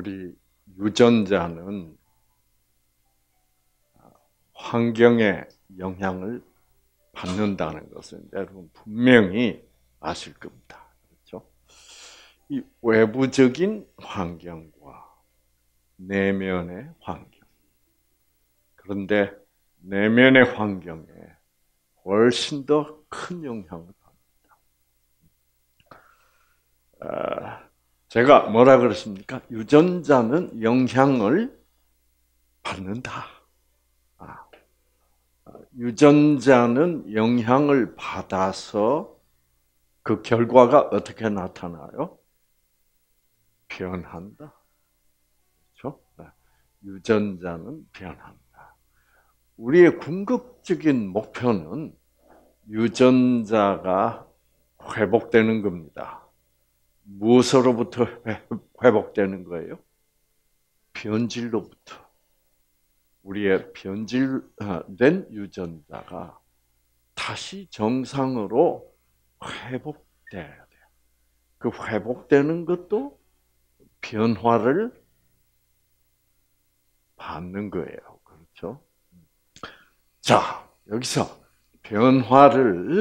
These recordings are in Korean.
우리 유전자는 환경의 영향을 받는다는 것은 여러분 분명히 아실 겁니다. 그렇죠? 이 외부적인 환경과 내면의 환경. 그런데 내면의 환경에 훨씬 더 큰 영향을 받습니다. 제가 뭐라 그랬습니까? 유전자는 영향을 받는다. 유전자는 영향을 받아서 그 결과가 어떻게 나타나요? 변한다. 그렇죠? 유전자는 변한다. 우리의 궁극적인 목표는 유전자가 회복되는 겁니다. 무엇으로부터 회복되는 거예요? 변질로부터. 우리의 변질된 유전자가 다시 정상으로 회복돼야 돼요. 그 회복되는 것도 변화를 받는 거예요. 그렇죠? 자, 여기서 변화를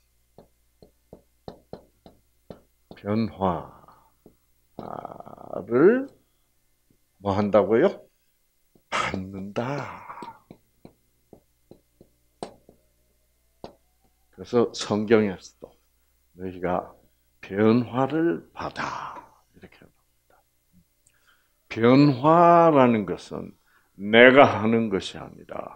뭐 한다고요? 받는다. 그래서 성경에서도 너희가 변화를 받아 이렇게 합니다. 변화라는 것은 내가 하는 것이 아니라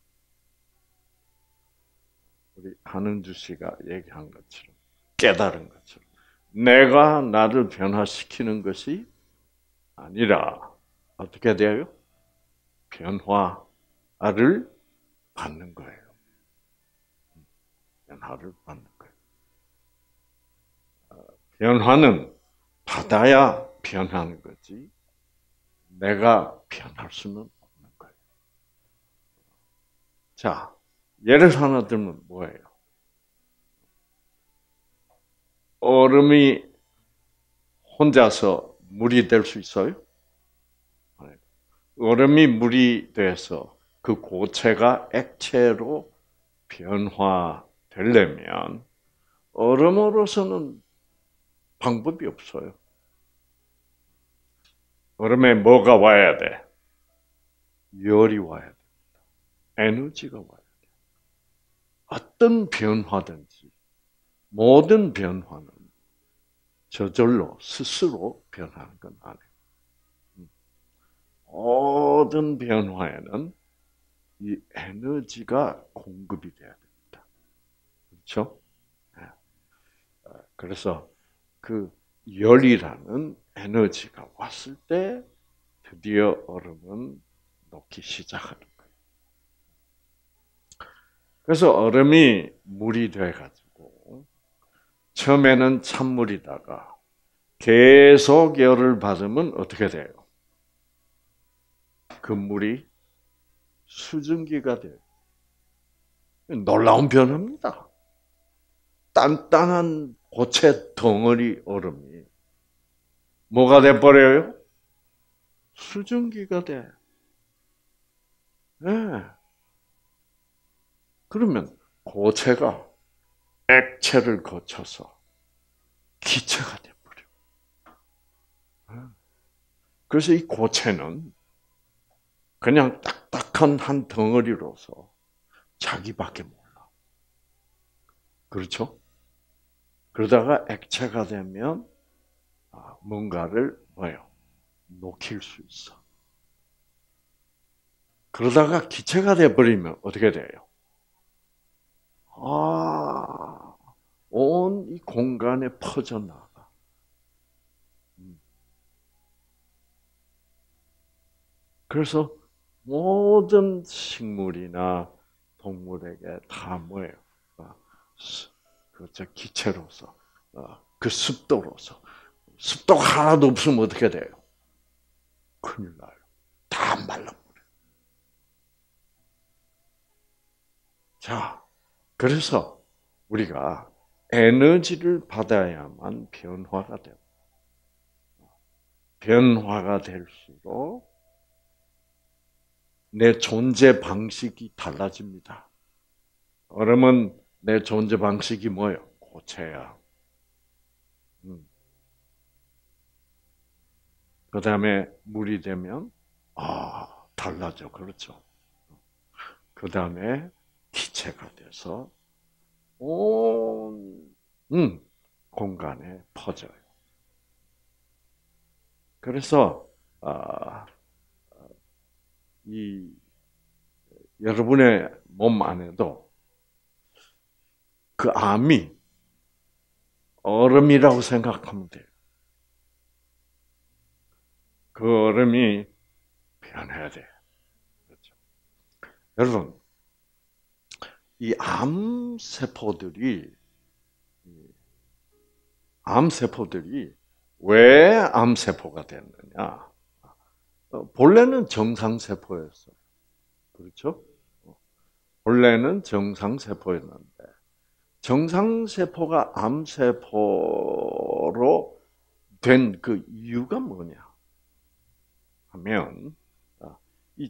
우리 한은주 씨가 얘기한 것처럼 깨달은 것처럼 내가 나를 변화시키는 것이 아니라 어떻게 돼요? 변화를 받는 거예요. 변화를 받는 거예요. 변화는 받아야 변하는 거지 내가 변할 수는 없는 거예요. 자, 예를 하나 들면 뭐예요? 얼음이 혼자서 물이 될 수 있어요? 얼음이 물이 돼서 그 고체가 액체로 변화되려면 얼음으로서는 방법이 없어요. 얼음에 뭐가 와야 돼? 열이 와야 돼. 에너지가 와야 돼. 어떤 변화든지 모든 변화는 저절로 스스로 변하는 건 아니에요. 모든 변화에는 이 에너지가 공급이 돼야 됩니다. 그렇죠? 그래서 그 열이라는 에너지가 왔을 때 드디어 얼음은 녹기 시작하는 거예요. 그래서 얼음이 물이 돼가지고 처음에는 찬물이다가 계속 열을 받으면 어떻게 돼요? 그 물이 수증기가 돼요. 놀라운 변화입니다. 단단한 고체 덩어리 얼음이 뭐가 돼버려요? 수증기가 돼. 네. 그러면 고체가 액체를 거쳐서 기체가 돼버려. 네. 그래서 이 고체는 그냥 딱딱한 한 덩어리로서 자기밖에 몰라. 그렇죠? 그러다가 액체가 되면 뭔가를 녹일 수 있어. 그러다가 기체가 돼버리면 어떻게 돼요? 온 이 공간에 퍼져나가. 그래서 모든 식물이나 동물에게 다 뭐예요? 그저 기체로서, 그 습도로서. 습도가 하나도 없으면 어떻게 돼요? 큰일 나요. 다 말라버려요. 자, 그래서 우리가 에너지를 받아야만 변화가 돼요. 변화가 될수록 내 존재 방식이 달라집니다. 그러면 내 존재 방식이 뭐예요? 고체야. 그 다음에 물이 되면, 달라져. 그렇죠. 그 다음에 기체가 돼서 온, 공간에 퍼져요. 그래서, 이, 여러분의 몸 안에도 그 암이 얼음이라고 생각하면 돼요. 그 얼음이 변해야 돼요. 그렇죠. 여러분, 이 암세포들이 왜 암세포가 됐느냐? 본래는 정상세포였어요. 그렇죠? 본래는 정상세포였는데, 정상세포가 암세포로 된 그 이유가 뭐냐 하면, 이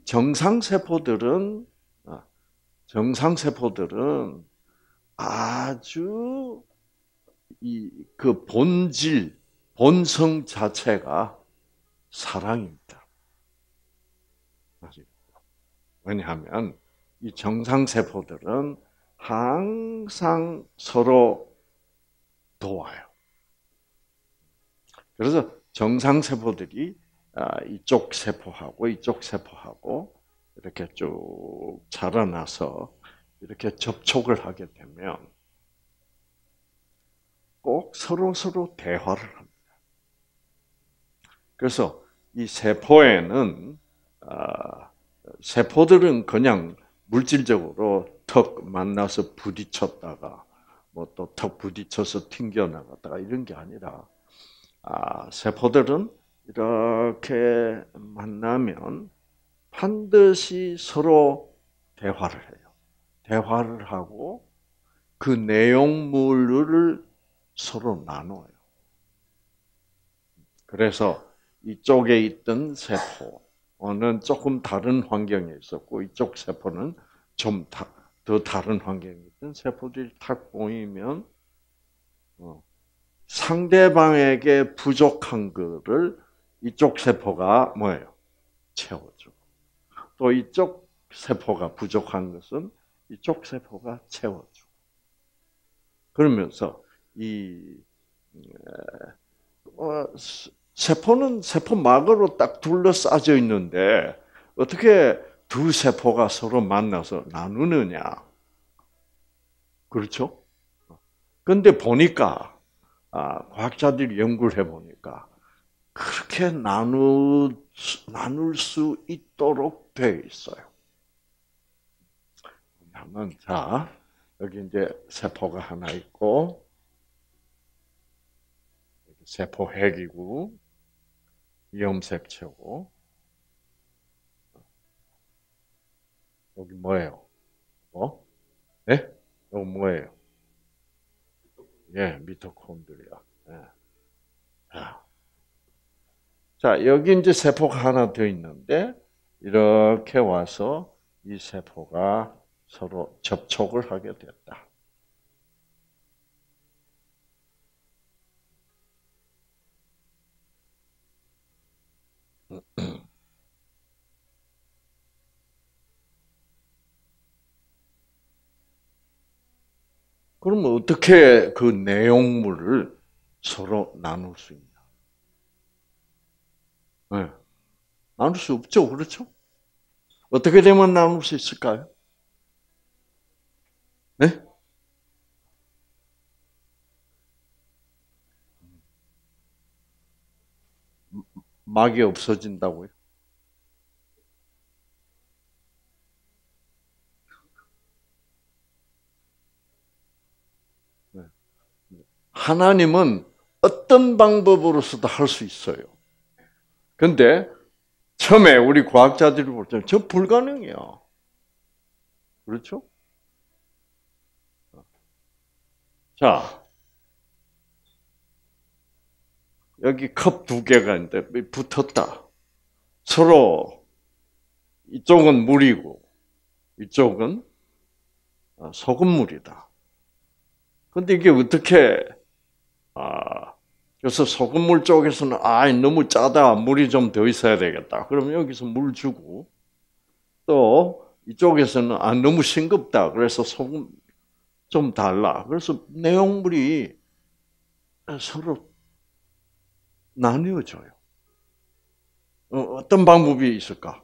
정상세포들은 아주 그 본성 자체가 사랑입니다. 왜냐하면 이 정상세포들은 항상 서로 도와요. 그래서 정상세포들이 이쪽 세포하고 이렇게 쭉 자라나서 이렇게 접촉을 하게 되면 꼭 서로 대화를 합니다. 그래서 이 세포들은 그냥 물질적으로 턱 만나서 부딪혔다가 뭐 또 턱 부딪혀서 튕겨나갔다가 이런 게 아니라, 세포들은 이렇게 만나면 반드시 서로 대화를 해요. 대화를 하고 그 내용물을 서로 나눠요. 그래서 이쪽에 있던 세포는 조금 다른 환경에 있었고, 이쪽 세포는 좀 더 다른 환경에 있던 세포들이 탁 모이면 상대방에게 부족한 거를 이쪽 세포가 뭐예요? 채워주고, 또 이쪽 세포가 부족한 것은 이쪽 세포가 채워주고, 그러면서 세포는 세포막으로 딱 둘러싸져 있는데 어떻게 두 세포가 서로 만나서 나누느냐? 그렇죠? 근데 보니까, 과학자들이 연구를 해보니까 그렇게 나눌 수 있도록 되어 있어요. 자, 여기 이제 세포가 하나 있고, 세포핵이고, 염색체고, 여기 뭐예요? 뭐? 네? 여기 뭐예요? 예, 미토콘드리아. 예. 자, 여기 이제 세포가 하나 더 있는데, 이렇게 와서 이 세포가 서로 접촉을 하게 됐다. 그러면 어떻게 그 내용물을 서로 나눌 수 있냐? 네. 나눌 수 없죠, 그렇죠? 어떻게 되면 나눌 수 있을까요? 네? 막이 없어진다고요? 네. 하나님은 어떤 방법으로서도 할 수 있어요. 근데 처음에 우리 과학자들이 볼 때는 저 불가능해요. 그렇죠? 자, 여기 컵 두 개가 있는데 붙었다. 서로 이쪽은 물이고 이쪽은 소금물이다. 근데 이게 어떻게 그래서 소금물 쪽에서는 너무 짜다. 물이 좀 더 있어야 되겠다. 그러면 여기서 물 주고 또 이쪽에서는 너무 싱겁다. 그래서 소금 좀 달라. 그래서 내용물이 서로 나뉘어져요. 어떤 방법이 있을까?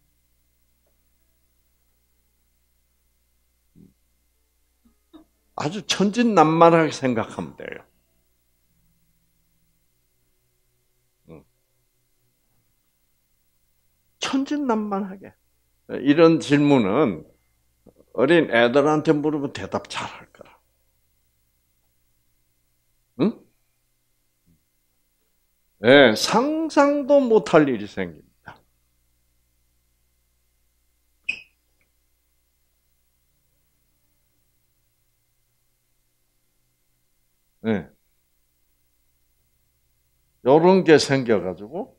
아주 천진난만하게 생각하면 돼요. 천진난만하게. 이런 질문은 어린 애들한테 물으면 대답 잘할 거라. 응? 네, 상상도 못할 일이 생깁니다. 네. 이런 게 생겨가지고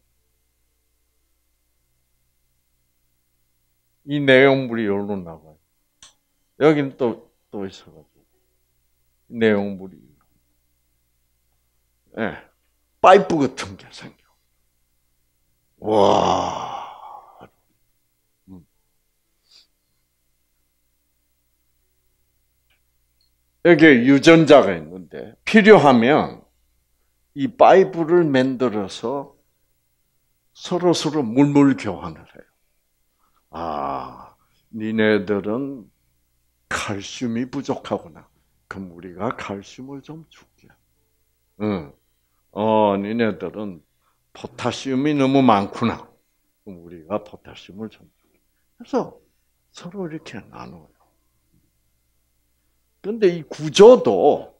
이 내용물이 여기로 나가요. 여기는 또 있어가지고 내용물이 파이프 같은 게 생겨. 와. 여기 유전자가 있는데 필요하면 이 파이프를 만들어서 서로 물물 교환을 해요. 니네들은 칼슘이 부족하구나. 그럼 우리가 칼슘을 좀 줄게. 응. 니네들은 포타슘이 너무 많구나. 그럼 우리가 포타슘을 좀 줄게. 그래서 서로 이렇게 나눠요. 그런데 이 구조도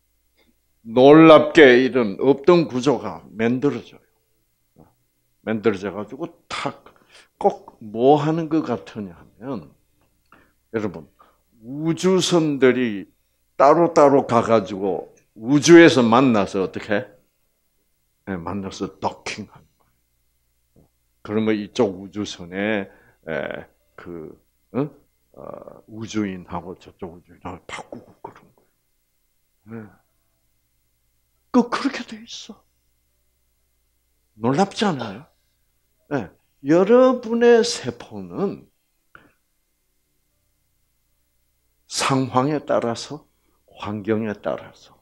놀랍게 이런 없던 구조가 만들어져요. 만들어져가지고 꼭 뭐 하는 것 같으냐 하면, 여러분, 우주선들이 따로따로 가가지고 우주에서 만나서 어떻게? 만나서 도킹하는 거예요. 그러면 이쪽 우주선에 우주인하고 저쪽 우주인하고 바꾸고 그런 거예요. 그렇게 돼 있어. 놀랍지 않아요? 네. 여러분의 세포는 상황에 따라서, 환경에 따라서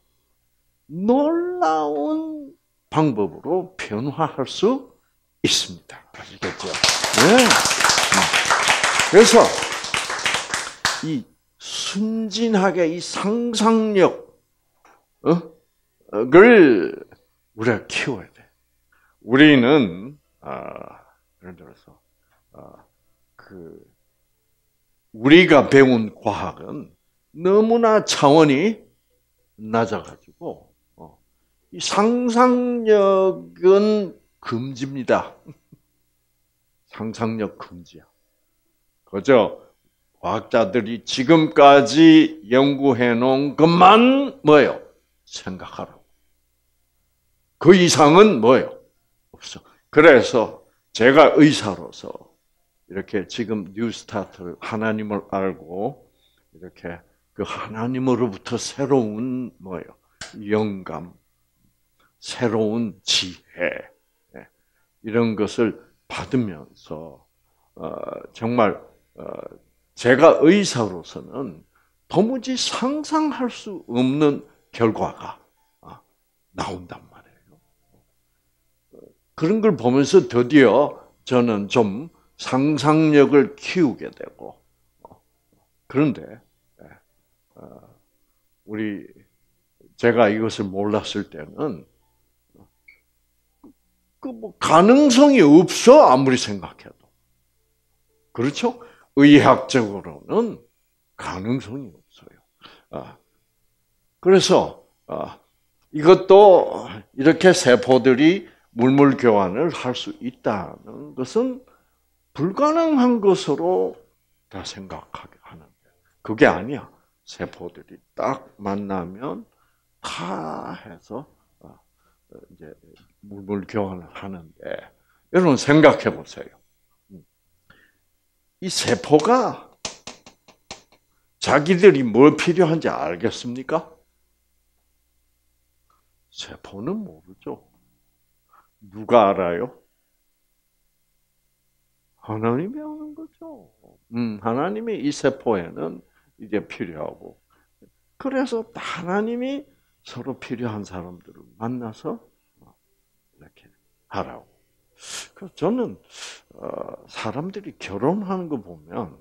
놀라운 방법으로 변화할 수 있습니다. 아시겠죠? 네. 그래서 이 순진하게 이 상상력을 우리가 키워야 돼. 우리는 예를 들어서 우리가 배운 과학은 너무나 차원이 낮아가지고 이 상상력은 금지입니다. 상상력 금지야. 그죠? 과학자들이 지금까지 연구해 놓은 것만 뭐예요? 생각하라고. 그 이상은 뭐예요? 없어. 그래서 제가 의사로서 이렇게 지금 뉴스타트를 하나님을 알고 이렇게 그 하나님으로부터 새로운 뭐예요? 영감, 새로운 지혜 이런 것을 받으면서 정말 제가 의사로서는 도무지 상상할 수 없는 결과가 나온단 말이에요. 그런 걸 보면서 드디어 저는 좀 상상력을 키우게 되고, 그런데 제가 이것을 몰랐을 때는 뭐 가능성이 없어, 아무리 생각해도. 그렇죠? 의학적으로는 가능성이 없어요. 그래서 이것도 이렇게 세포들이 물물 교환을 할 수 있다는 것은 불가능한 것으로 다 생각하게 하는데, 그게 아니야. 세포들이 딱 만나면 다 해서 이제 물물 교환을 하는데 여러분 생각해 보세요. 이 세포가 자기들이 뭘 필요한지 알겠습니까? 세포는 모르죠. 누가 알아요? 하나님이 아는 거죠. 하나님이 이 세포에는 이게 필요하고, 그래서 하나님이 서로 필요한 사람들을 만나서 이렇게 하라고. 그래서 저는 사람들이 결혼하는 거 보면,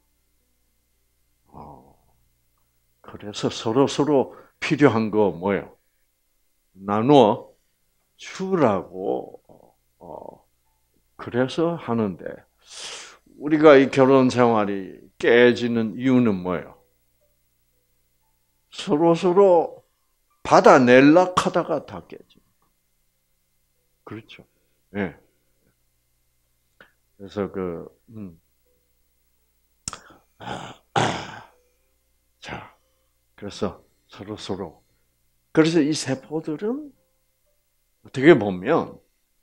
그래서 서로 필요한 거 뭐예요? 나누어 주라고 그래서 하는데, 우리가 이 결혼 생활이 깨지는 이유는 뭐예요? 서로 받아낼라 하다가 다 깨지. 그렇죠. 예. 네. 그래서 자, 그래서 서로. 그래서 이 세포들은 어떻게 보면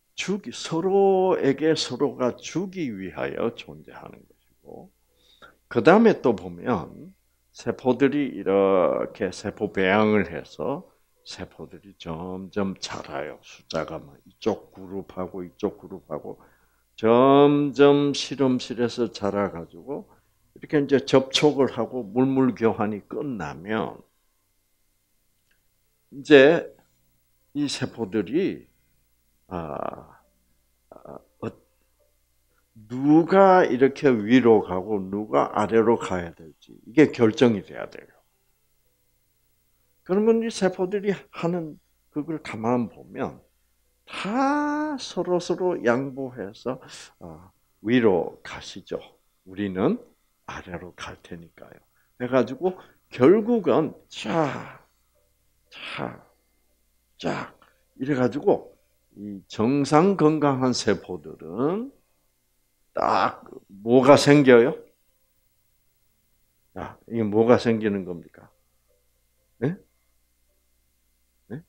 서로에게 서로가 주기 위하여 존재하는 것이고, 그 다음에 또 보면 세포들이 이렇게 세포 배양을 해서 세포들이 점점 자라요. 숫자가 이쪽 그룹하고 이쪽 그룹하고 점점 실험실에서 자라가지고 이렇게 이제 접촉을 하고 물물 교환이 끝나면 이제 이 세포들이 누가 이렇게 위로 가고 누가 아래로 가야 될지 이게 결정이 돼야 돼요. 그러면 이 세포들이 하는 그걸 가만 보면 다 서로 양보해서 위로 가시죠. 우리는 아래로 갈 테니까요. 해가지고 결국은 쫙 이래가지고 이 정상 건강한 세포들은 딱 뭐가 생겨요? 이게 뭐가 생기는 겁니까? 네? 네?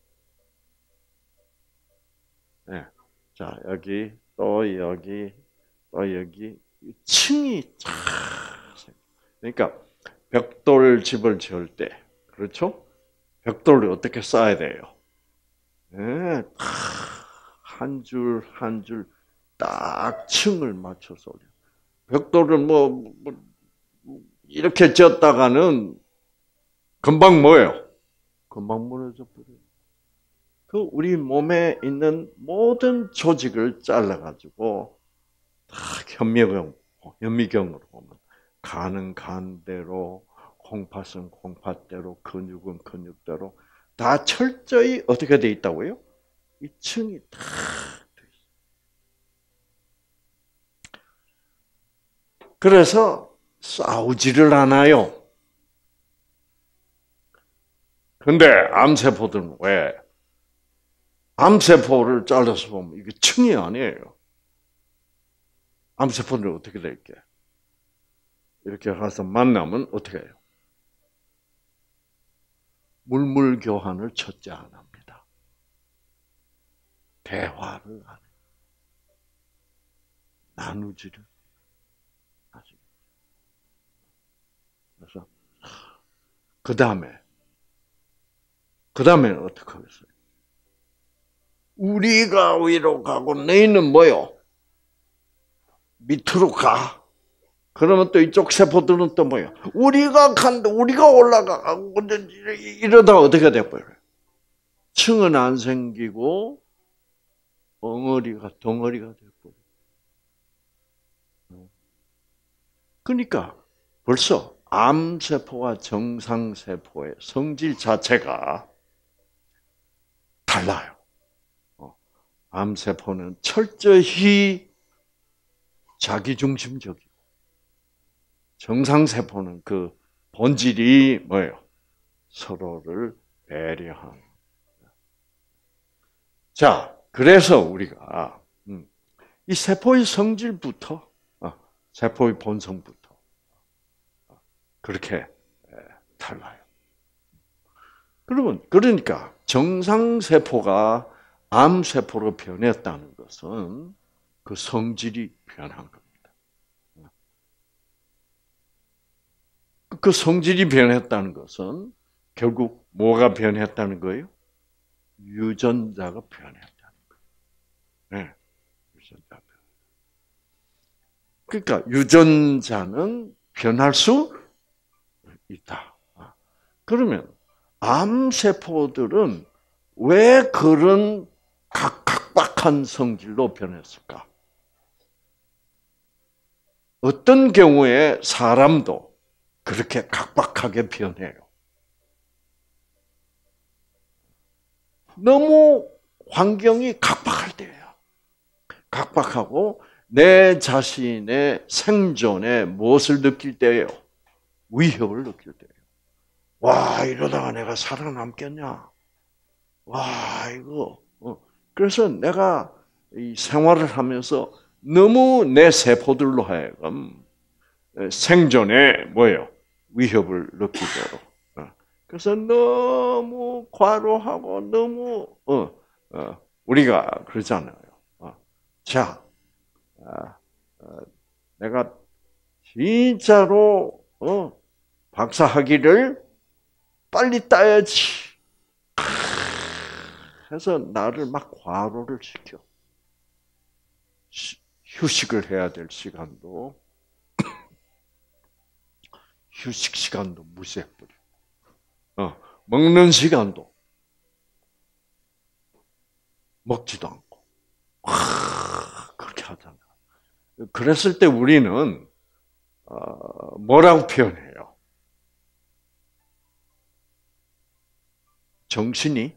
네. 자, 여기 또 여기 층이 쫙. 그러니까 벽돌 집을 지을 때, 그렇죠? 벽돌을 어떻게 쌓아야 돼요? 네, 한 줄 한 줄 딱 층을 맞춰서 올려. 벽돌을 이렇게 졌다가는 금방 뭐예요? 금방 무너져 버려요. 그 우리 몸에 있는 모든 조직을 잘라가지고 다 현미경으로 보면 간은 간대로, 콩팥은 콩팥대로, 근육은 근육대로 다 철저히 어떻게 돼 있다고요? 이 층이 다 돼 있어요. 그래서 싸우지를 않아요. 근데 암세포들은 왜? 암세포를 잘라서 보면 이게 층이 아니에요. 암세포는 어떻게 될게? 이렇게 가서 만나면 어떻게 해요? 물물 교환을 첫째 안 합니다. 대화를 안 해요. 나누지를 하죠. 그래서 그 다음에는 어떻게 하겠어요? 우리가 위로 가고 너희는 뭐요? 밑으로 가. 그러면 또 이쪽 세포들은 또 뭐요? 우리가 간다, 우리가 올라가. 이러다가 어떻게 돼버려요? 층은 안 생기고 덩어리가 돼버려요. 그러니까 벌써 암세포와 정상세포의 성질 자체가 달라요. 암세포는 철저히 자기중심적이고 정상세포는 그 본질이 뭐예요? 서로를 배려하는. 자, 그래서 우리가 이 세포의 성질부터, 세포의 본성부터 그렇게 달라요. 그러니까 정상세포가 암세포로 변했다는 것은 그 성질이 변한 겁니다. 그 성질이 변했다는 것은 결국 뭐가 변했다는 거예요? 유전자가 변했다는 거예요. 네, 유전자. 그러니까 유전자는 변할 수 있다. 그러면 암세포들은 왜 그런 각박한 성질로 변했을까? 어떤 경우에 사람도 그렇게 각박하게 변해요. 너무 환경이 각박할 때예요. 각박하고 내 자신의 생존에 무엇을 느낄 때예요? 위협을 느낄 때예요. 와, 이러다가 내가 살아남겠냐? 와, 이거. 그래서 내가 이 생활을 하면서 너무 내 세포들로 하여금 생존에 뭐예요? 위협을 느끼도록. 그래서 너무 과로하고 너무 우리가 그러잖아요. 자, 내가 진짜로 박사 학위를 빨리 따야지. 해서 나를 막 과로를 시켜. 휴식을 해야 될 시간도 휴식 시간도 무시해버려. 먹는 시간도 먹지도 않고 그렇게 하잖아. 그랬을 때 우리는 뭐라고 표현해요? 정신이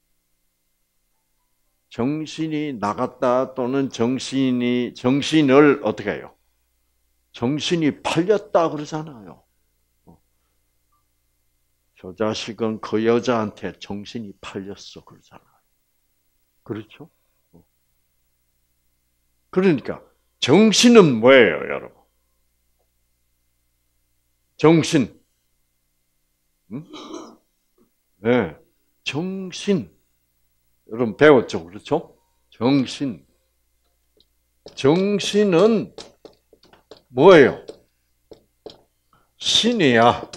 나갔다 또는 정신을 어떻게 해요? 정신이 팔렸다 그러잖아요. 저 자식은 그 여자한테 정신이 팔렸어 그러잖아요. 그렇죠? 그러니까 정신은 뭐예요, 여러분? 정신. 네, 정신. 여러분 배웠죠, 그렇죠? 정신. 정신은 뭐예요? 신이야.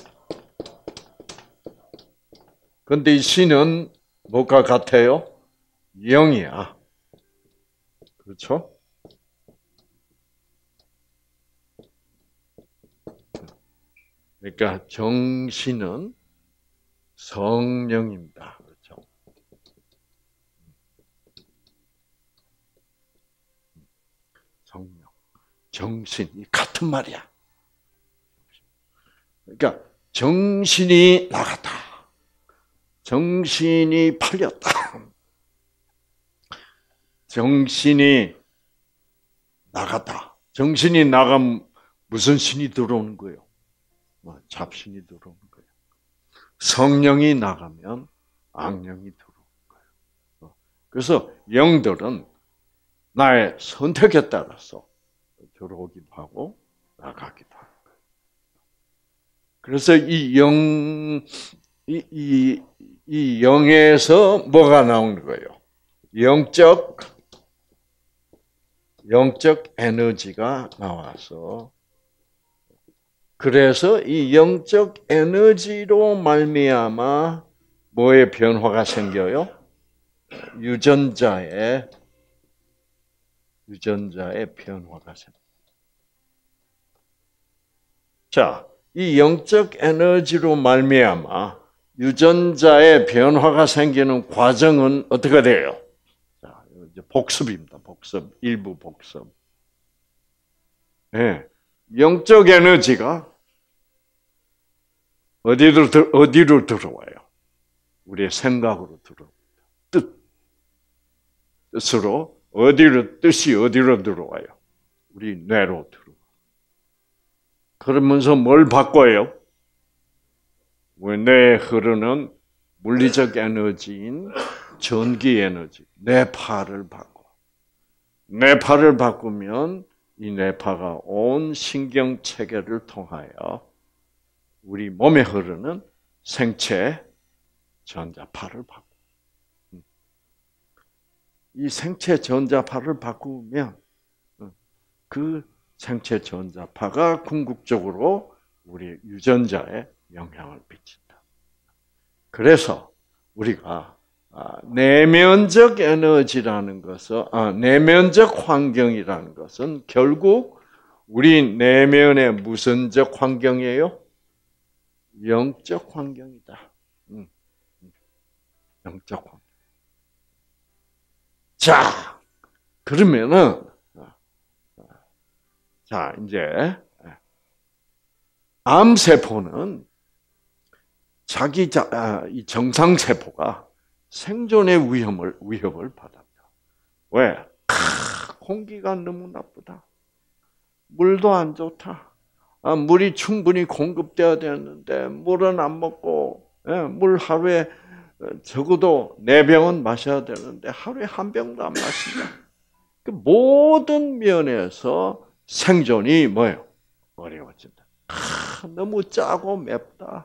근데 이 신은 뭐가 같아요? 영이야. 그렇죠? 그러니까 정신은 성령입니다. 그렇죠? 성령, 정신이 같은 말이야. 그러니까 정신이 나갔다. 정신이 팔렸다. 정신이 나갔다. 정신이 나가면 무슨 신이 들어오는 거예요? 잡신이 들어오는 거예요. 성령이 나가면 악령이 들어오는 거예요. 그래서 영들은 나의 선택에 따라서 들어오기도 하고 나가기도 하는 거예요. 그래서 이 영에서 뭐가 나오는 거예요? 영적 에너지가 나와서 그래서 이 영적 에너지로 말미암아 뭐의 변화가 생겨요? 유전자의 변화가 생겨요. 자, 이 영적 에너지로 말미암아 유전자의 변화가 생기는 과정은 어떻게 돼요? 자, 이제 복습입니다. 복습, 일부 복습. 네. 영적 에너지가 어디로 들어와요? 우리의 생각으로 들어옵니다. 뜻으로 뜻이 어디로 들어와요? 우리 뇌로 들어와요. 그러면서 뭘 바꿔요? 뇌에 흐르는 물리적 에너지인 전기 에너지, 뇌파를 바꿔. 뇌파를 바꾸면 이 뇌파가 온 신경 체계를 통하여 우리 몸에 흐르는 생체 전자파를 바꿔. 이 생체 전자파를 바꾸면 그 생체 전자파가 궁극적으로 우리 유전자에 영향을 미친다. 그래서 우리가 내면적 에너지라는 것은, 내면적 환경이라는 것은 결국 우리 내면의 무선적 환경이에요? 영적 환경이다. 영적 환경. 자, 그러면은, 자, 이제, 암세포는 이 정상세포가 생존의 위협을 받았다. 왜? 공기가 너무 나쁘다. 물도 안 좋다. 물이 충분히 공급돼야 되는데 물은 안 먹고, 물 하루에 적어도 4병은 마셔야 되는데 하루에 1병도 안 마신다. 그 모든 면에서 생존이 뭐예요? 어려워진다. 너무 짜고 맵다.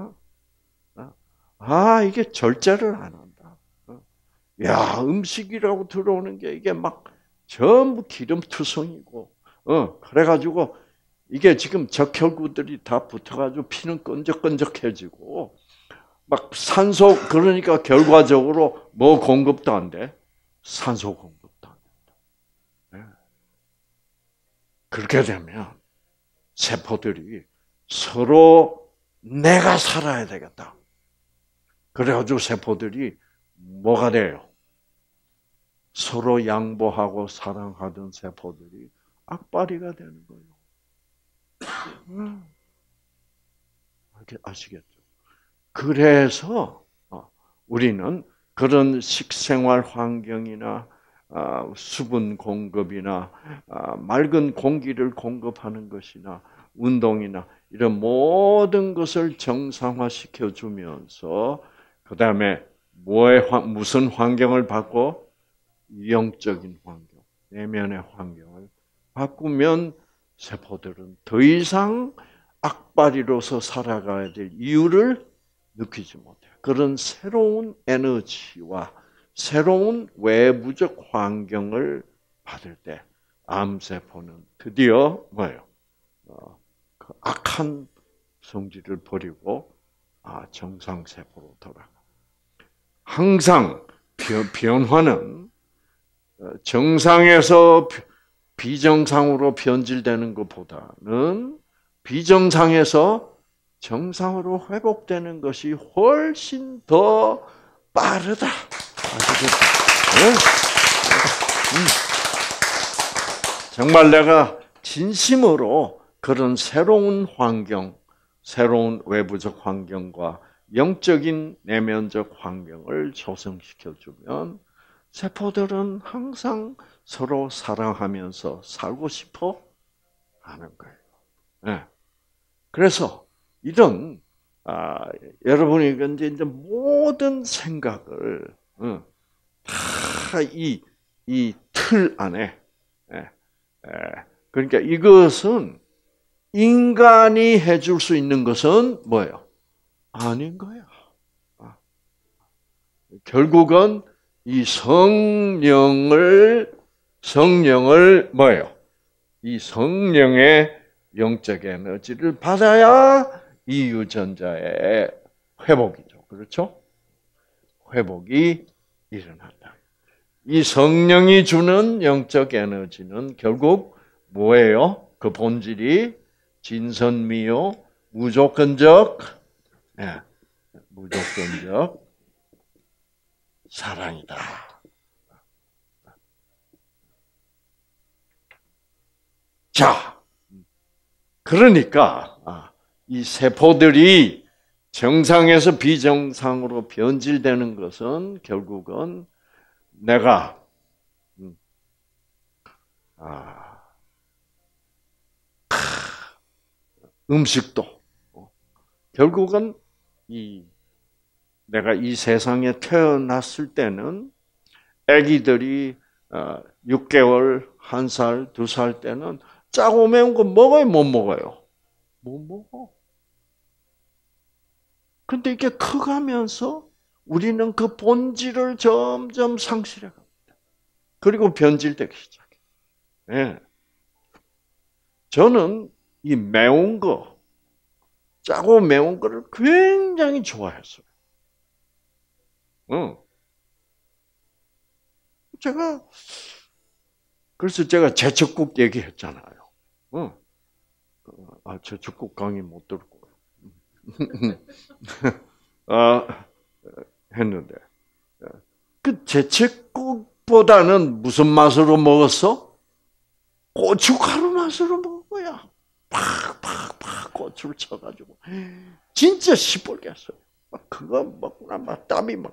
이게 절제를 안 한다. 야, 음식이라고 들어오는 게 이게 막 전부 기름투성이고, 그래가지고 이게 지금 적혈구들이 다 붙어가지고 피는 끈적끈적해지고, 막 산소, 그러니까 결과적으로 뭐 공급도 안 돼? 산소 공급도 안 된다. 그렇게 되면 세포들이 서로 내가 살아야 되겠다. 그래가지고 세포들이 뭐가 돼요? 서로 양보하고 사랑하던 세포들이 악바리가 되는 거예요. 아시겠죠? 그래서 우리는 그런 식생활 환경이나 수분 공급이나 맑은 공기를 공급하는 것이나 운동이나 이런 모든 것을 정상화시켜 주면서 그 다음에 무슨 환경을 바꿔? 영적인 환경, 내면의 환경을 바꾸면 세포들은 더 이상 악바리로서 살아가야 될 이유를 느끼지 못해요. 그런 새로운 에너지와 새로운 외부적 환경을 받을 때 암세포는 드디어 뭐예요? 그 악한 성질을 버리고 정상세포로 돌아가. 항상 변화는 정상에서 비정상으로 변질되는 것보다는 비정상에서 정상으로 회복되는 것이 훨씬 더 빠르다. 아시겠죠? 정말 내가 진심으로 그런 새로운 환경, 새로운 외부적 환경과 영적인 내면적 환경을 조성시켜주면 세포들은 항상 서로 사랑하면서 살고 싶어 하는 거예요. 네. 그래서 이런 여러분이 이제 모든 생각을 다 이 틀 안에 그러니까 이것은 인간이 해줄 수 있는 것은 뭐예요? 아닌 거예요. 결국은 이 성령을 뭐예요? 이 성령의 영적 에너지를 받아야 이 유전자의 회복이죠. 그렇죠? 회복이 일어난다. 이 성령이 주는 영적 에너지는 결국 뭐예요? 그 본질이 진선미요, 무조건적, 무조건적 사랑이다. 자, 그러니까 이 세포들이 정상에서 비정상으로 변질되는 것은 결국은 내가 음식도 결국은 내가 이 세상에 태어났을 때는 아기들이 6개월, 1살, 2살 때는 짜고 매운 거 먹어요, 못 먹어요? 못 먹어. 근데 이게 커가면서 우리는 그 본질을 점점 상실해 갑니다. 그리고 변질되기 시작해. 예. 저는 이 매운 거, 짜고 매운 거를 굉장히 좋아했어요. 응. 제가, 그래서 제가 제철국 얘기했잖아요. 응. 제철국 강의 못 들었고. 아, 했는데. 그 제철국보다는 무슨 맛으로 먹었어? 고춧가루 맛으로 먹은 거야. 팍팍팍 고추를 쳐가지고. 진짜 시뻘갰어요. 막 그거 먹고 나면 땀이 막.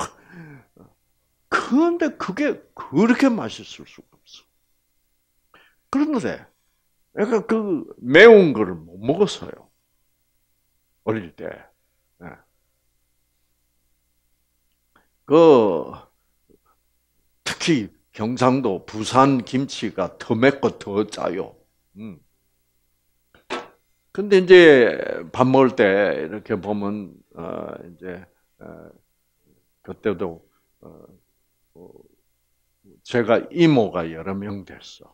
그런데 그게 그렇게 맛있을 수가 없어. 그런데 내가 그 매운 거를 못 먹었어요. 어릴 때. 예. 그 특히 경상도 부산 김치가 더 맵고 더 짜요. 음. 근데 이제 밥 먹을 때 이렇게 보면 이제 그때도 어, 제가 이모가 여러 명 됐어.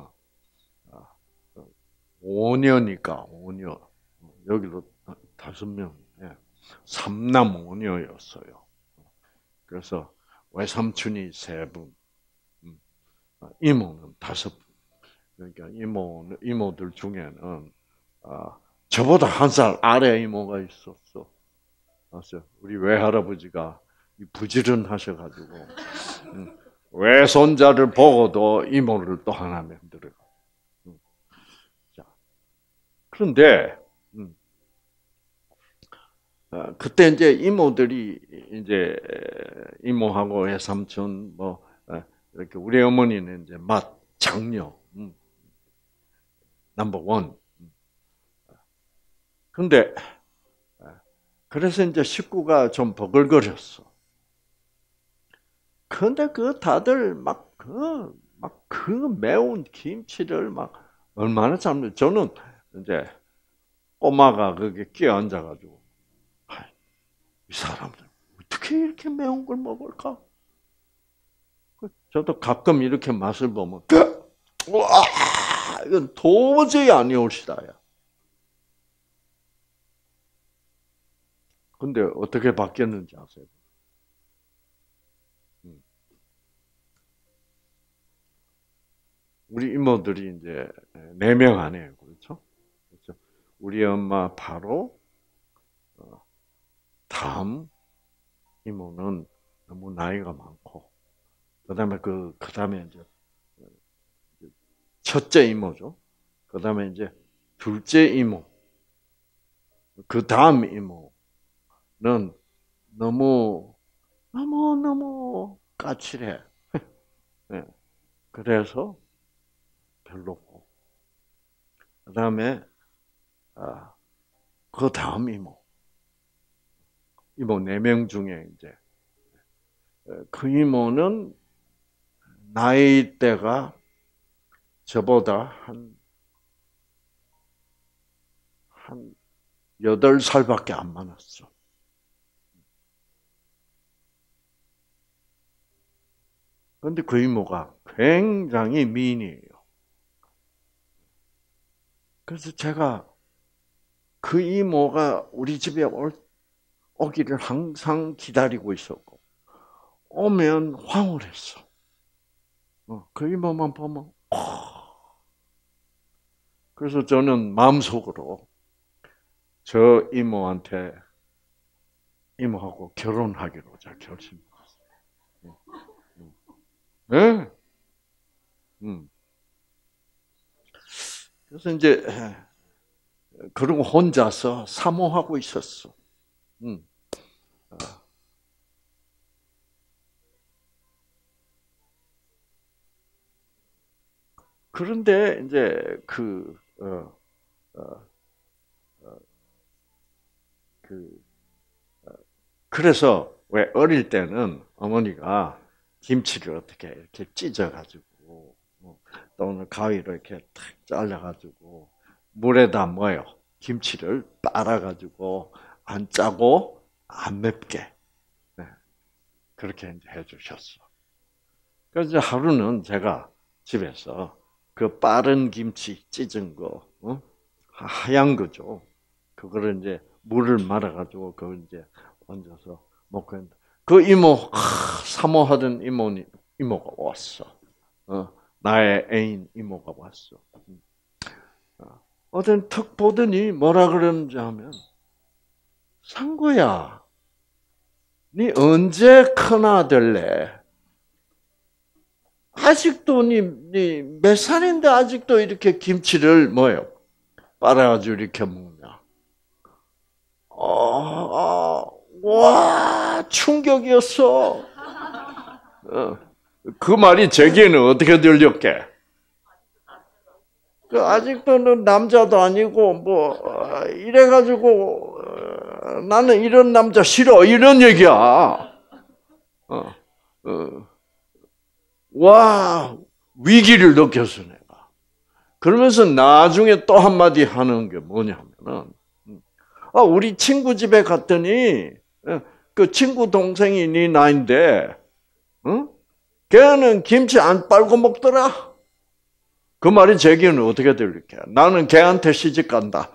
5녀니까 5녀. 여기도 5명. 예. 삼남 5녀였어요. 그래서 외삼촌이 3분, 이모는 5분. 그러니까 이모들 중에는 저보다 1살 아래 이모가 있었어. 맞죠? 우리 외할아버지가 부지런하셔가지고 외손자를 보고도 이모를 또 하나 만들어. 자, 그런데 그때 이제 이모들이 이제 이모하고 외삼촌 뭐 이렇게 우리 어머니는 이제 장녀 넘버 원. 근데 그래서 이제 식구가 좀 버글거렸어. 근데 다들 그 매운 김치를 막 얼마나 잘, 저는 이제 꼬마가 거기에 끼어 앉아가지고, 이 사람들 어떻게 이렇게 매운 걸 먹을까? 저도 가끔 이렇게 맛을 보면, 와, 이건 도저히 아니올시다야. 근데 어떻게 바뀌었는지 아세요? 우리 이모들이 이제 4명 아니에요. 그렇죠? 그렇죠? 우리 엄마 바로 다음 이모는 너무 나이가 많고, 그다음에 그다음에 이제 첫째 이모죠. 그다음에 이제 둘째 이모, 그 다음 이모는 너무 까칠해. 네. 그래서 별로고. 그다음에 그 다음 이모 4명 중에 이제 그 이모는 나이대가 저보다 한 8살밖에 안 많았어. 그런데 그 이모가 굉장히 미인이에요. 그래서 제가 그 이모가 우리 집에 오기를 항상 기다리고 있었고, 오면 황홀했어. 그 이모만 보면, 그래서 저는 마음속으로 저 이모하고 결혼하기로 결심했어요. 네? 그래서 이제 그러고 혼자서 사모하고 있었어. 음. 그런데 이제 그 그래서 왜 어릴 때는 어머니가 김치를 어떻게 이렇게 찢어가지고 또는 가위로 이렇게 탁 잘라가지고 물에다 뭐요? 김치를 빨아가지고 안 짜고 안 맵게 네, 그렇게 이제 해주셨어. 그래서 하루는 제가 집에서 그 빠른 김치 찢은 거, 하얀 거죠. 그거를 이제 물을 말아가지고 그걸 이제 얹어서 먹고 했는데 그 이모 사모하던 이모가 왔어. 나의 애인 이모가 왔어. 어떤 턱 보더니 뭐라 그러는지 하면 상구야, 니 언제 큰아들래? 아직도 니 몇 살인데 아직도 이렇게 김치를 뭐요? 빨아가지고 이렇게 먹냐? 와, 충격이었어. 그 말이 제게는 어떻게 들렸게? 아직도는 남자도 아니고 이래가지고 나는 이런 남자 싫어 이런 얘기야. 와, 위기를 느꼈어 내가. 그러면서 나중에 또 한마디 하는 게 뭐냐면은 우리 친구 집에 갔더니 그 친구 동생이 네 나이인데 걔는 김치 안 빨고 먹더라. 그 말이 제게는 어떻게 들릴게? 나는 걔한테 시집 간다.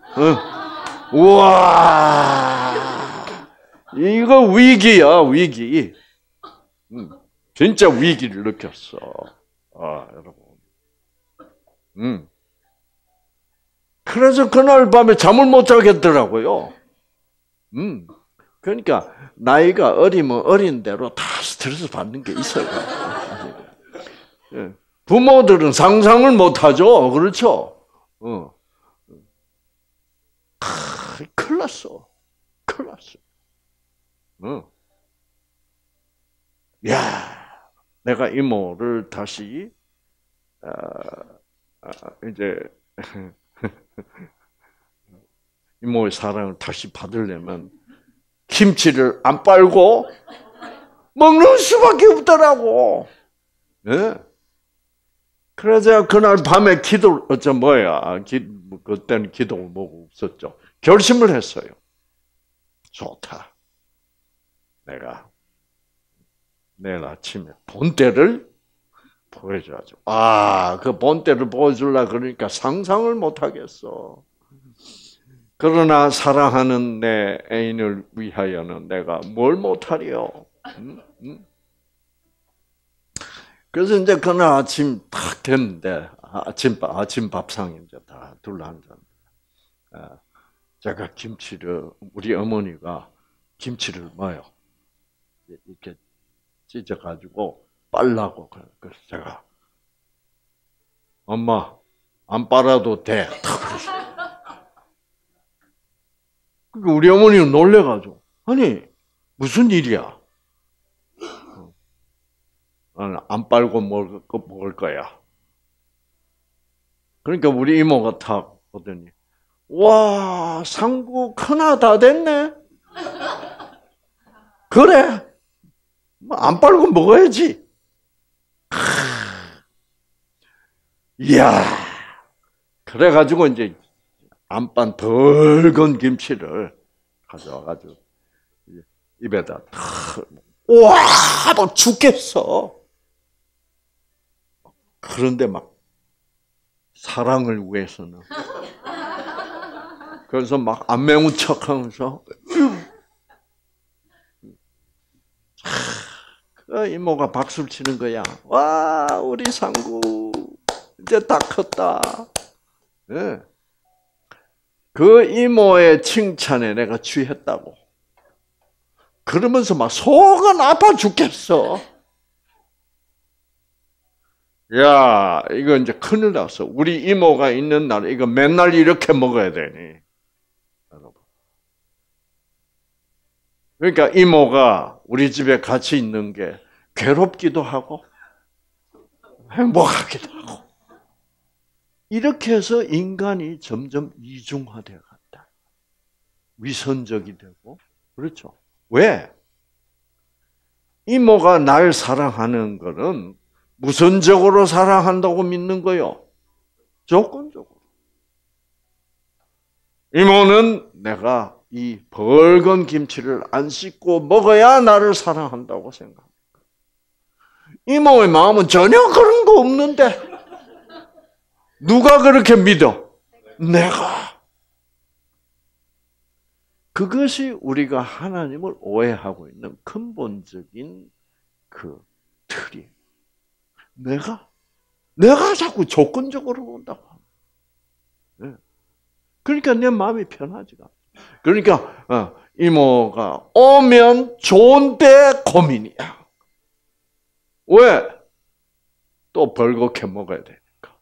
우와, 이거 위기야, 위기. 진짜 위기를 느꼈어. 여러분. 그래서 그날 밤에 잠을 못 자겠더라고요. 그러니까 나이가 어리면 어린 대로 다 스트레스 받는 게 있어요. 부모들은 상상을 못하죠. 그렇죠? 큰일 났어. 큰일 났어. 야, 내가 이모를 다시 이제 이모의 사랑을 다시 받으려면 김치를 안 빨고 먹는 수밖에 없더라고. 네? 그래서 그날 밤에 그때는 기도 뭐고 없었죠. 결심을 했어요. 좋다. 내가 내일 아침에 본때를 보여줘야죠. 그 본때를 보여주려고 그러니까 상상을 못 하겠어. 그러나 사랑하는 내 애인을 위하여는 내가 뭘 못하리요. 그래서 이제 그날 아침 딱 됐는데 아침 밥상이 이제 다 둘러앉았는데 제가 우리 어머니가 김치를 이렇게 찢어가지고 빨라고 그래서 제가 엄마 안 빨아도 돼. 우리 어머니는 놀래가지고 아니 무슨 일이야? 나는 안 빨고 먹을 거야. 그러니까 우리 이모가 탁 오더니 와, 상구 큰아 다 됐네. 그래. 안 빨고 먹어야지. 이야. 그래가지고 이제 안빤 덜건 김치를 가져와가지고 입에다 와, 막 죽겠어. 그런데 막 사랑을 위해서는 그래서 막 안 매운 척하면서 이모가 박수를 치는 거야. 와, 우리 상구 이제 다 컸다. 네. 그 이모의 칭찬에 내가 취했다고. 그러면서 막 속은 아파 죽겠어. 야, 이거 이제 큰일 났어. 우리 이모가 있는 날 이거 맨날 이렇게 먹어야 되니. 여러분. 그러니까 이모가 우리 집에 같이 있는 게 괴롭기도 하고 행복하기도 하고. 이렇게 해서 인간이 점점 이중화되어 간다. 위선적이 되고. 그렇죠. 왜? 이모가 날 사랑하는 거는 무선적으로 사랑한다고 믿는 거요. 조건적으로. 이모는 내가 이 벌건 김치를 안 씻고 먹어야 나를 사랑한다고 생각합니다. 이모의 마음은 전혀 그런 거 없는데 누가 그렇게 믿어? 내가. 그것이 우리가 하나님을 오해하고 있는 근본적인 그 틀이. 내가 자꾸 조건적으로 본다고. 네. 그러니까 내 마음이 편하지가. 그러니까 이모가 오면 좋은데 고민이야. 왜? 또 벌겋게 먹어야 되니까.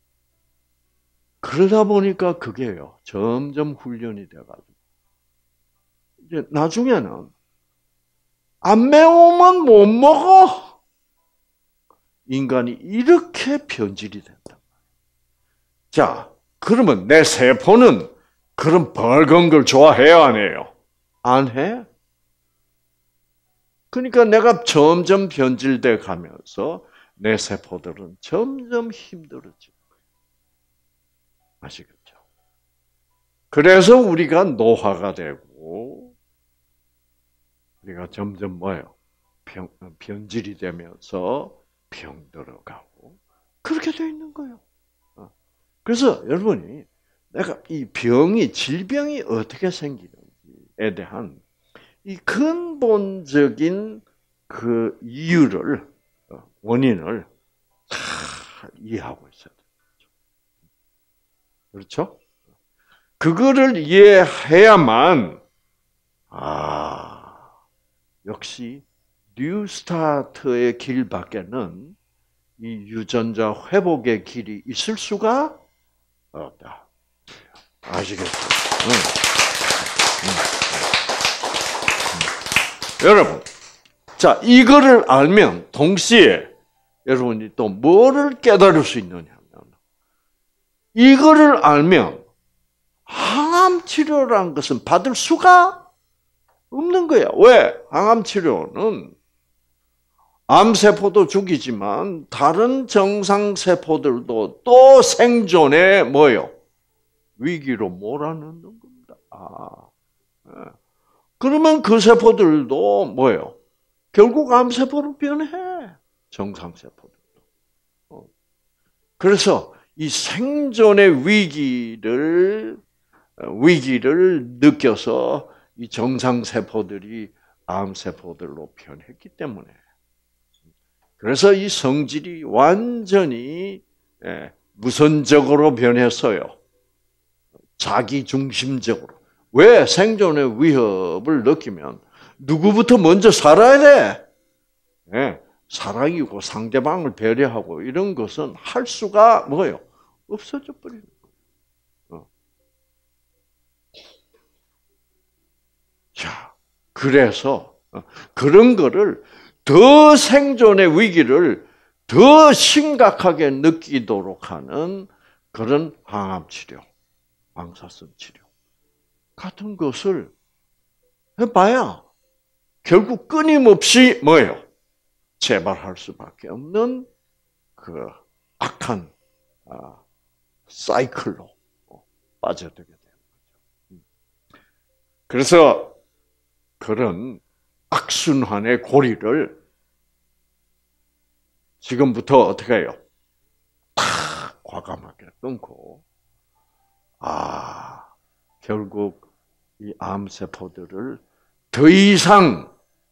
그러다 보니까 그게요. 점점 훈련이 돼가지고 이제 나중에는 안 매우면 못 먹어. 인간이 이렇게 변질이 된다. 자, 그러면 내 세포는 그런 벌건 걸 좋아해요, 안 해요? 안 해? 그러니까 내가 점점 변질돼 가면서 내 세포들은 점점 힘들어지고. 아시겠죠? 그래서 우리가 노화가 되고, 우리가 점점 뭐예요? 변질이 되면서 병 들어가고, 그렇게 돼 있는 거예요. 그래서 여러분이 내가 이 질병이 어떻게 생기는지에 대한 이 근본적인 그 이유를, 원인을 다 이해하고 있어야 돼요. 그렇죠? 그거를 이해해야만, 역시 뉴스타트의 길 밖에는 이 유전자 회복의 길이 있을 수가 없다. 아시겠죠? 여러분, 자, 이거를 알면 동시에 여러분이 또 뭐를 깨달을 수 있느냐면, 이거를 알면 항암 치료라는 것은 받을 수가 없는 거야. 왜? 항암 치료는 암세포도 죽이지만 다른 정상세포들도 또 생존에 뭐요? 위기로 몰아넣는 겁니다. 그러면 그 세포들도 뭐예요? 결국 암세포로 변해. 정상세포들도. 그래서 이 생존의 위기를 느껴서 이 정상세포들이 암세포들로 변했기 때문에. 그래서 이 성질이 완전히 무선적으로 변했어요. 자기중심적으로. 왜? 생존의 위협을 느끼면 누구부터 먼저 살아야 돼? 네, 사랑이고 상대방을 배려하고 이런 것은 할 수가 뭐예요? 없어져 버리는 거예요. 자, 그래서 그런 거를 더 생존의 위기를 더 심각하게 느끼도록 하는 그런 항암 치료, 방사선 치료 같은 것을 해봐야 결국 끊임없이 뭐예요? 재발할 수밖에 없는 그 악한 사이클로 빠져들게 되는 거죠. 그래서 그런 악순환의 고리를 지금부터 어떻게 해요? 탁 과감하게 끊고, 결국 이 암세포들을 더 이상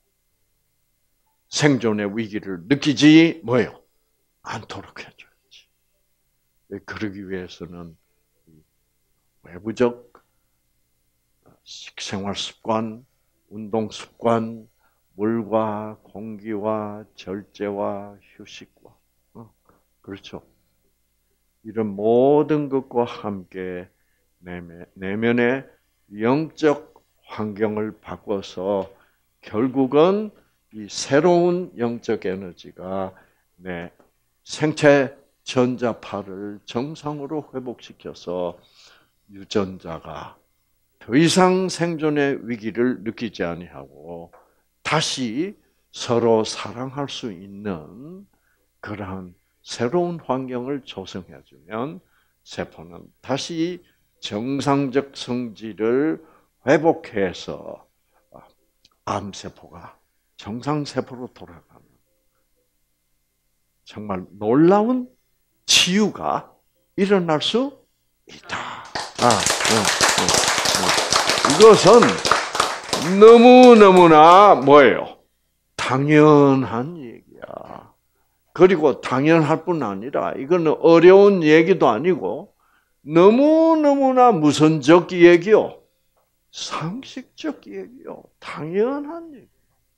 생존의 위기를 느끼지 뭐예요? 않도록 해줘야지. 그러기 위해서는 외부적 식생활 습관, 운동 습관, 물과 공기와 절제와 휴식과, 그렇죠. 이런 모든 것과 함께 내면의 영적 환경을 바꿔서 결국은 이 새로운 영적 에너지가 내 생체 전자파를 정상으로 회복시켜서 유전자가 더 이상 생존의 위기를 느끼지 아니하고 다시 서로 사랑할 수 있는 그러한 새로운 환경을 조성해주면 세포는 다시 정상적 성질을 회복해서 암세포가 정상세포로 돌아가는 정말 놀라운 치유가 일어날 수 있다. 이것은 너무너무나 뭐예요? 당연한 얘기야. 그리고 당연할 뿐 아니라 이거는 어려운 얘기도 아니고 너무너무나 무선적 얘기요. 상식적 얘기요. 당연한 얘기.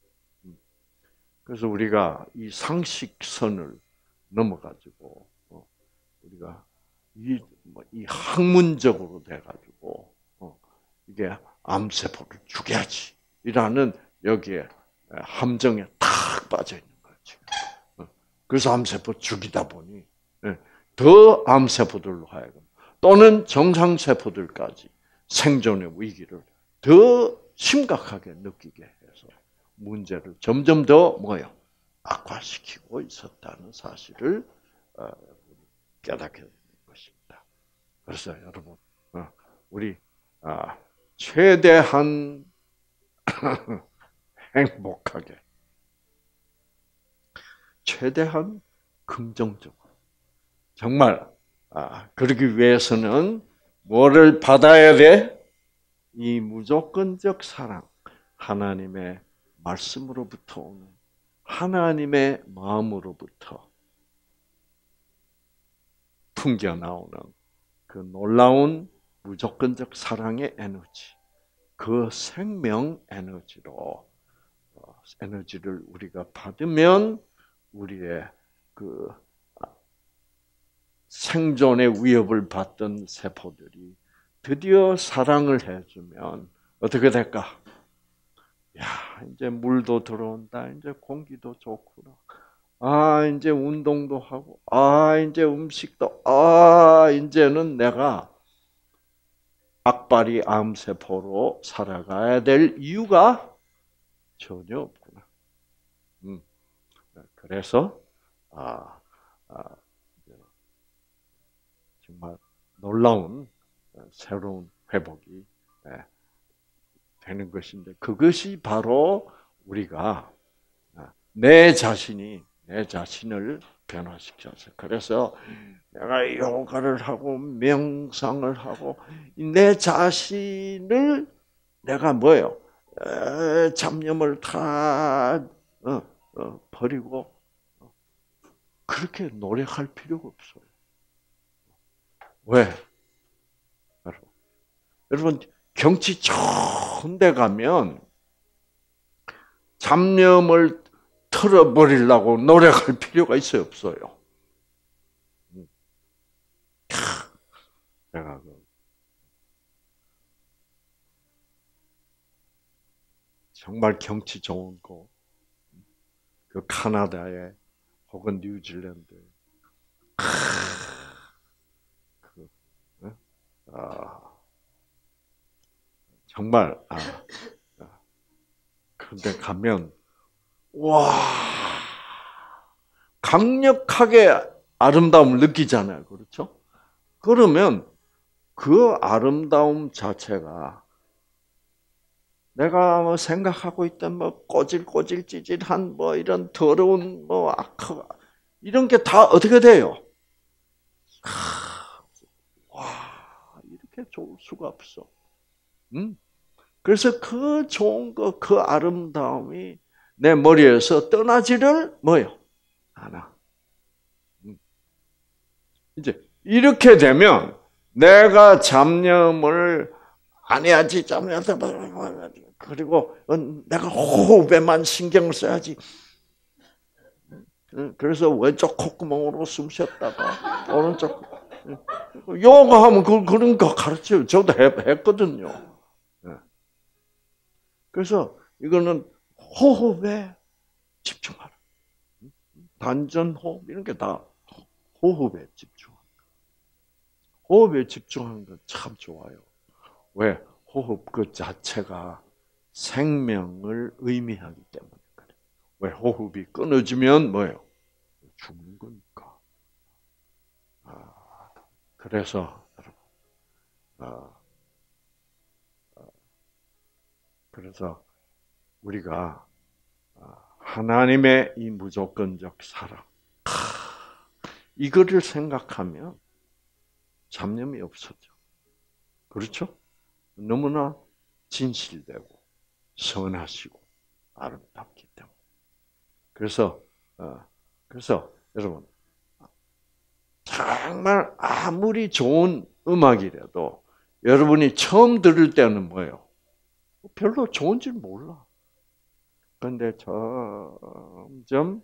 그래서 우리가 이 상식선을 넘어가지고 우리가 이 학문적으로 돼가지고 이게 암세포를 죽여야지라는 여기에 함정에 탁 빠져 있는 거지. 그래서 암세포 죽이다 보니 더 암세포들로 하여금 또는 정상세포들까지 생존의 위기를 더 심각하게 느끼게 해서 문제를 점점 더 뭐요? 악화시키고 있었다는 사실을 깨닫게 되는 것입니다. 그래서 여러분, 우리 최대한 행복하게, 최대한 긍정적으로, 정말 그러기 위해서는 뭐를 받아야 돼? 이 무조건적 사랑, 하나님의 말씀으로부터 오는 하나님의 마음으로부터 풍겨 나오는 그 놀라운 무조건적 사랑의 에너지, 그 생명 에너지를 우리가 받으면 우리의 그 생존의 위협을 받던 세포들이 드디어 사랑을 해주면 어떻게 될까? 야, 이제 물도 들어온다. 이제 공기도 좋구나. 이제 운동도 하고, 이제 음식도, 이제는 내가 악바리 암세포로 살아가야 될 이유가 전혀 없구나. 그래서, 정말 놀라운 새로운 회복이 되는 것인데, 그것이 바로 우리가 내 자신을 변화시켜서, 그래서 내가 요가를 하고 명상을 하고 내 자신을 내가 뭐예요? 잡념을 다 버리고 그렇게 노력할 필요가 없어요. 왜? 여러분 경치 좋은 데 가면 잡념을 털어버리려고 노력할 필요가 있어요, 없어요? 내가 정말 경치 좋은 곳, 그 카나다에 혹은 뉴질랜드, 정말 그런데 가면 와 강력하게 아름다움을 느끼잖아요, 그렇죠? 그러면 그 아름다움 자체가 내가 뭐 생각하고 있던 뭐 꼬질꼬질 찌질한 뭐 이런 더러운 뭐 악화 이런 게 다 어떻게 돼요? 와 이렇게 좋을 수가 없어. 그래서 그 좋은 거, 그 아름다움이 내 머리에서 떠나지를 뭐요? 않아. 이제 이렇게 되면 내가 잡념을 안 해야지, 잡념을 그리고 내가 호흡에만 신경을 써야지. 그래서 왼쪽 콧구멍으로 숨 쉬었다가 오른쪽 요가하면 그런 거 가르쳐요. 저도 했거든요. 그래서 이거는 호흡에 집중하라. 단전호흡 이런 게 다 호흡에 집중하는 거. 호흡에 집중하는 건 참 좋아요. 왜? 호흡 그 자체가 생명을 의미하기 때문에 그래. 왜? 호흡이 끊어지면 뭐예요? 죽는 거니까. 그래서 그래서 우리가 하나님의 이 무조건적 사랑 이거를 생각하면 잡념이 없어져. 그렇죠? 너무나 진실되고 선하시고 아름답기 때문에. 그래서 여러분 정말 아무리 좋은 음악이라도 여러분이 처음 들을 때는 뭐예요? 별로 좋은 줄 몰라. 그런데 점점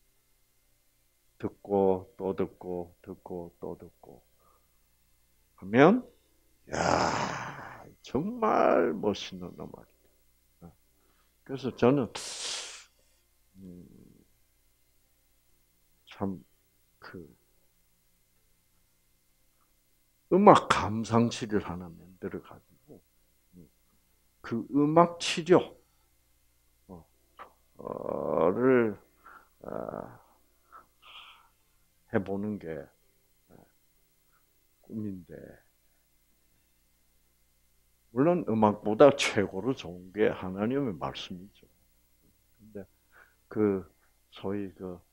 듣고 또 듣고 듣고 또 듣고 하면 야 정말 멋있는 음악이다. 그래서 저는 참 음악 감상실을 하나 만들어 가지고 그 음악 치료를 해보는 게 꿈인데, 물론 음악보다 최고로 좋은 게 하나님의 말씀이죠. 근데 소위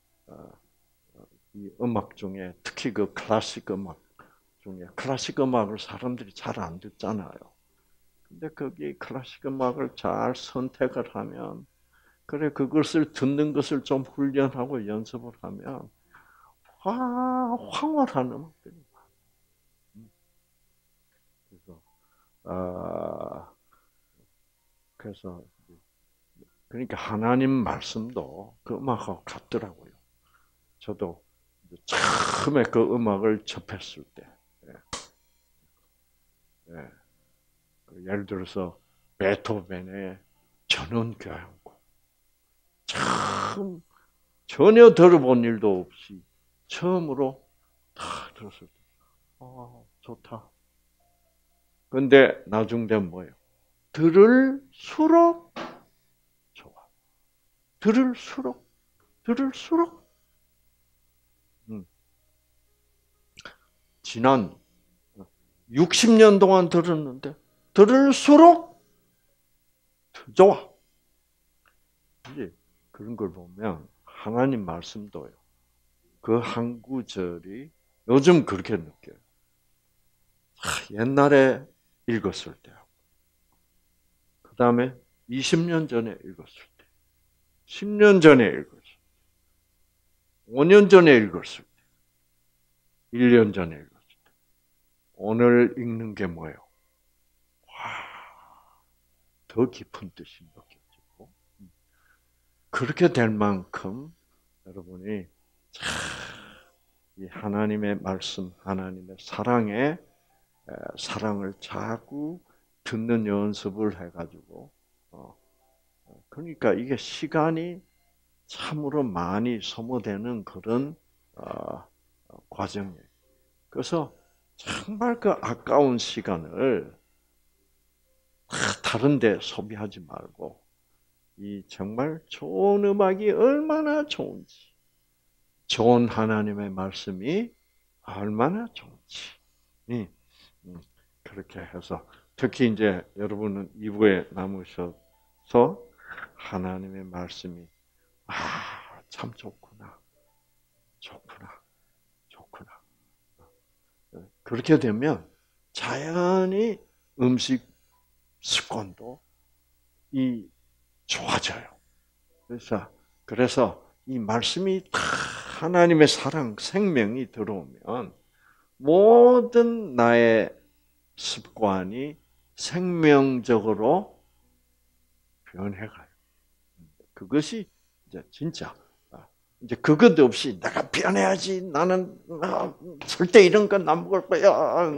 이 음악 중에 특히 클래식 음악 중에 클래식 음악을 사람들이 잘 안 듣잖아요. 근데 거기 클래식 음악을 잘 선택을 하면, 그래 그것을 듣는 것을 좀 훈련하고 연습을 하면 황홀한 음악들이. 그래서 그러니까 하나님 말씀도 그 음악하고 같더라고요. 저도 처음에 그 음악을 접했을 때, 예를 들어서 베토벤의 전원교향곡, 참 전혀 들어본 일도 없이 처음으로 다 들었을 때, 좋다. 근데 나중 되면 뭐예요? 들을수록 좋아. 들을수록. 지난 60년 동안 들었는데 들을수록 더 좋아. 이제 그런 걸 보면 하나님 말씀도요. 그 한 구절이 요즘 그렇게 느껴요. 옛날에 읽었을 때, 그 다음에 20년 전에 읽었을 때, 10년 전에 읽었을 때, 5년 전에 읽었을 때, 1년 전에 읽었을 때, 오늘 읽는 게 뭐예요? 더 깊은 뜻이 느껴지고, 그렇게 될 만큼 여러분이 이 하나님의 말씀, 하나님의 사랑을 자꾸 듣는 연습을 해가지고, 그러니까 이게 시간이 참으로 많이 소모되는 그런 과정이에요. 그래서 정말 그 아까운 시간을 다른 데 소비하지 말고, 이 정말 좋은 음악이 얼마나 좋은지, 좋은 하나님의 말씀이 얼마나 좋은지, 그렇게 해서, 특히 이제 여러분은 2부에 남으셔서 하나님의 말씀이 참 좋구나. 그렇게 되면 자연히 음식 습관도 좋아져요. 그래서 이 말씀이 다 하나님의 사랑, 생명이 들어오면 모든 나의 습관이 생명적으로 변해가요. 그것이 이제 진짜 이제 그것 없이 내가 변해야지. 나는 절대 이런 건 안 먹을 거야.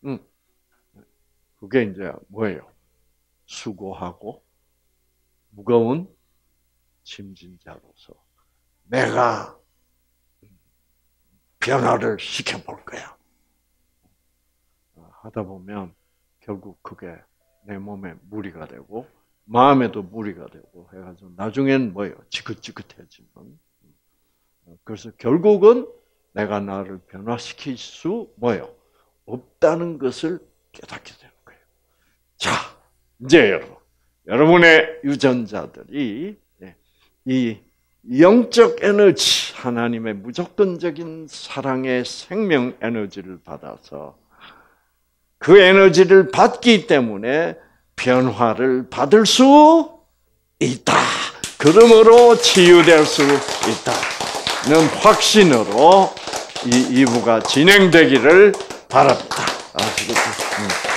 그게 이제 뭐예요? 수고하고 무거운 짐진 자로서 내가 변화를 시켜볼 거야. 하다 보면 결국 그게 내 몸에 무리가 되고 마음에도 무리가 되고 해가지고 나중엔 뭐예요? 지긋지긋해지는. 그래서 결국은 내가 나를 변화시킬 수 뭐예요? 없다는 것을 깨닫게 되는 거예요. 자, 이제 여러분의 유전자들이 이 영적 에너지, 하나님의 무조건적인 사랑의 생명 에너지를 받아서 그 에너지를 받기 때문에 변화를 받을 수 있다. 그러므로 치유될 수 있다는 확신으로 이 2부가 진행되기를 바랍니다. 아시겠죠?